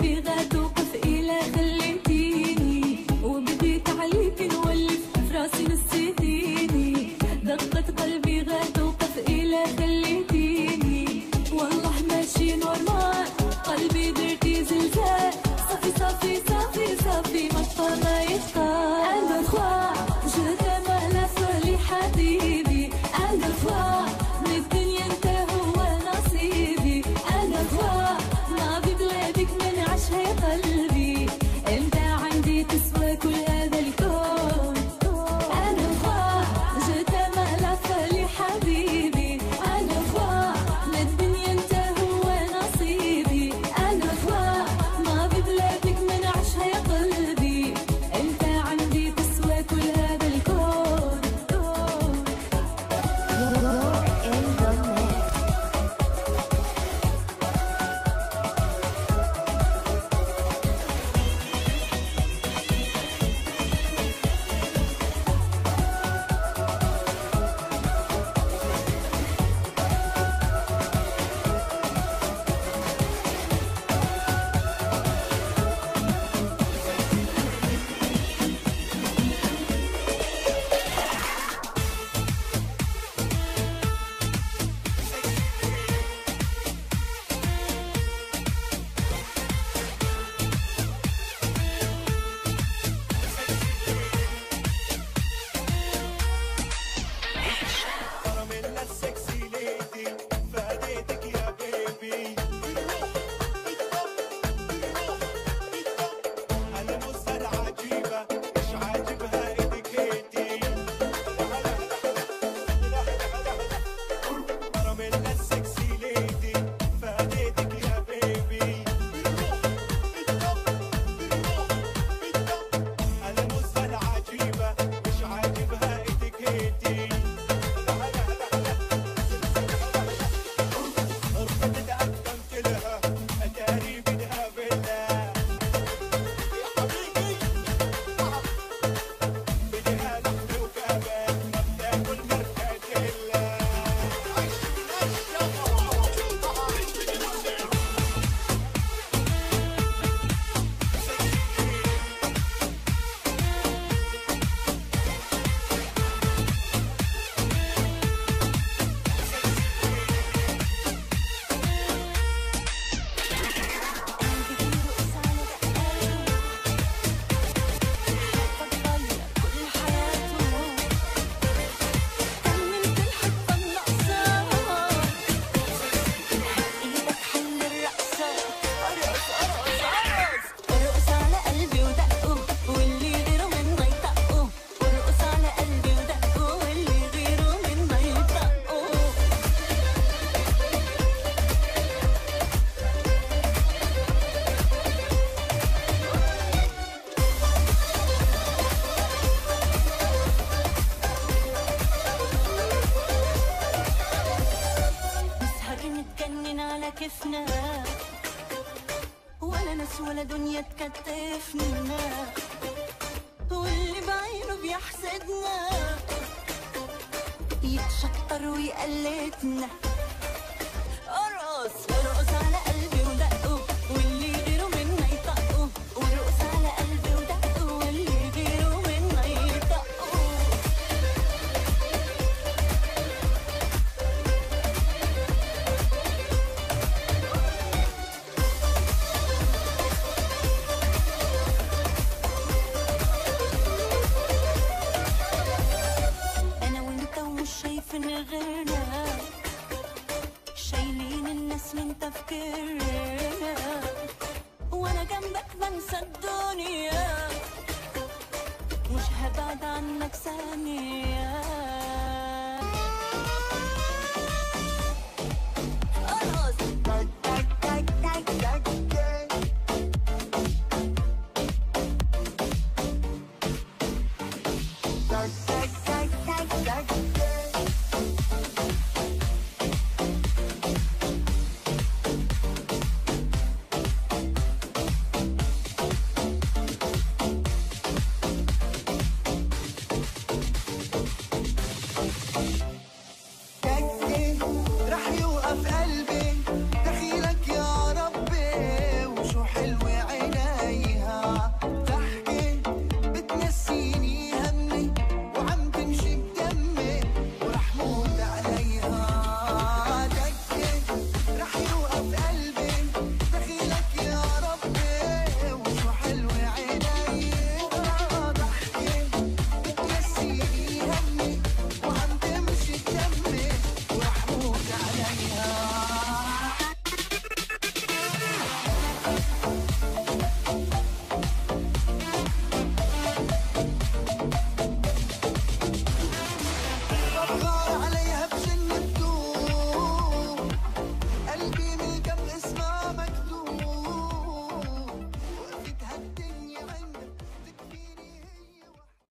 قلبي غاد وقف إلى خليتيني، وبديت عليك نولف في راسي نسيتيني. دقت قلبي غاد وقف إلى خليتيني، والله ماشي نورمال قلبي درتي زلزال. صافي صافي صافي صافي ما طفى ما يطفى. أنا فوا جو تيم على فولي حبيبي. أنا فوا من الدنيا انت هو نصيبي. أنا فوا ناضي بلادك ما نعشها يا قلبي. انت عندي تسوى كل هذا الكون. أنا فوا جو تيم على فولي حبيبي. أنا فوا من الدنيا انت هو نصيبي. أنا فوا ناضي بلادك ما نعشها يا قلبي. انت عندي تسوى كل هذا الكون. كيفنا ولا ناس ولا دنيا تكتفنا، واللي بعينه بيحسدنا يتشطر ويقلدنا. ارقص ارقص على قلبي ودقه واللي غيره منا يطقه، ورقص على قلبي ودقه واللي غيره منا يطقه. شايفين غيرنا، شايلين الناس من تفكيرنا، وانا جنبك بنسى الدنيا، مش هبعد عنك ثانية. رح يوقف قلبي دخيلك يا ربي، وشو حلوة